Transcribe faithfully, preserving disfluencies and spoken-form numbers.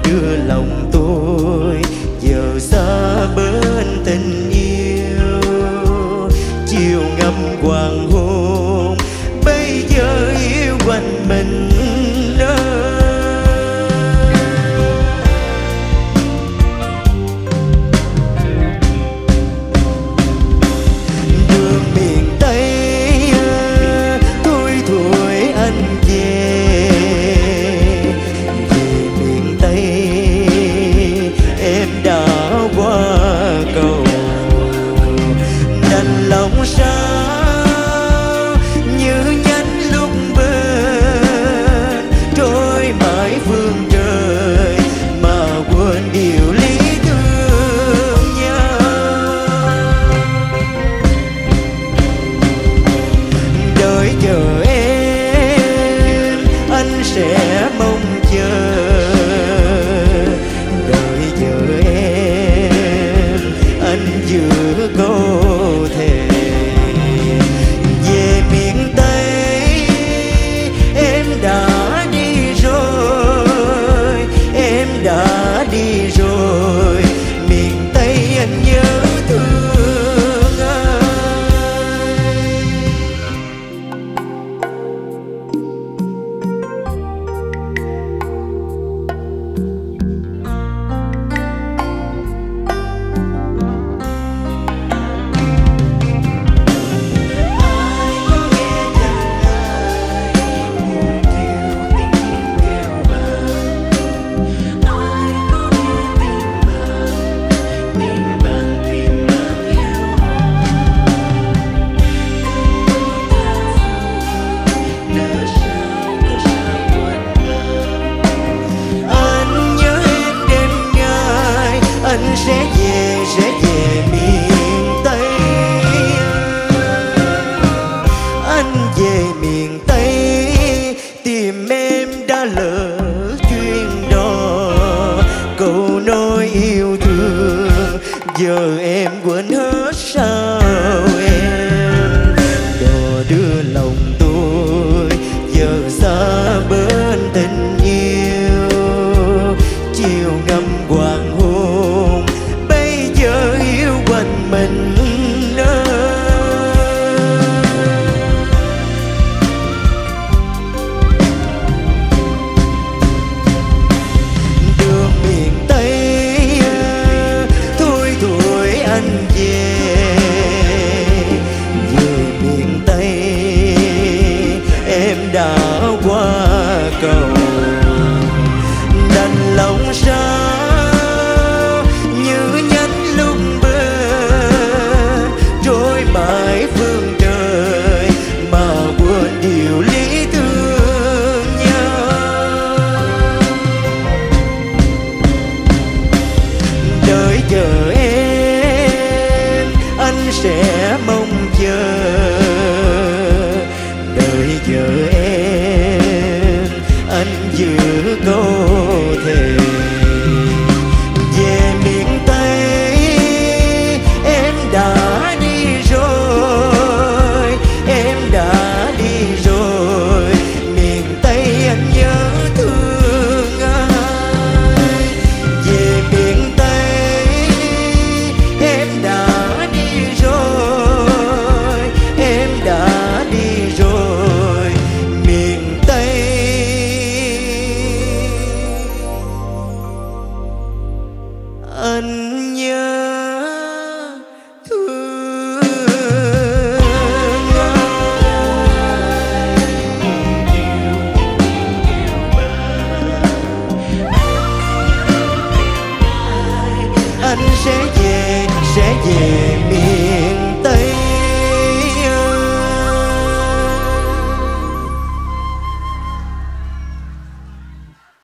đưa lòng tôi giờ xa bên tình yêu. Chiều ngắm hoàng hôn bây giờ yêu quanh mình sẽ mong chờ. Đợi chờ em anh giữ câu thề về miền Tây. Em đã đi rồi, em đã đi rồi, miền Tây anh nhớ thương anh. Anh sẽ về, sẽ về miền Tây. Anh về miền Tây tìm em đã lỡ chuyên đò. Câu nói yêu thương giờ em quên hết sao em. Đò đưa lòng tôi giờ xa bên tình yêu. Chiều ngắm hoàng hôn mình đường miền Tây thôi tuổi anh về. Về miền Tây em đã qua cầu đành lòng sao phương trời mà quên điều lý thương nhau. Đợi chờ em anh sẽ mong chờ. Đợi chờ em anh giữ câu thề về miền Tây. Em đã anh nhớ thương anh. Anh sẽ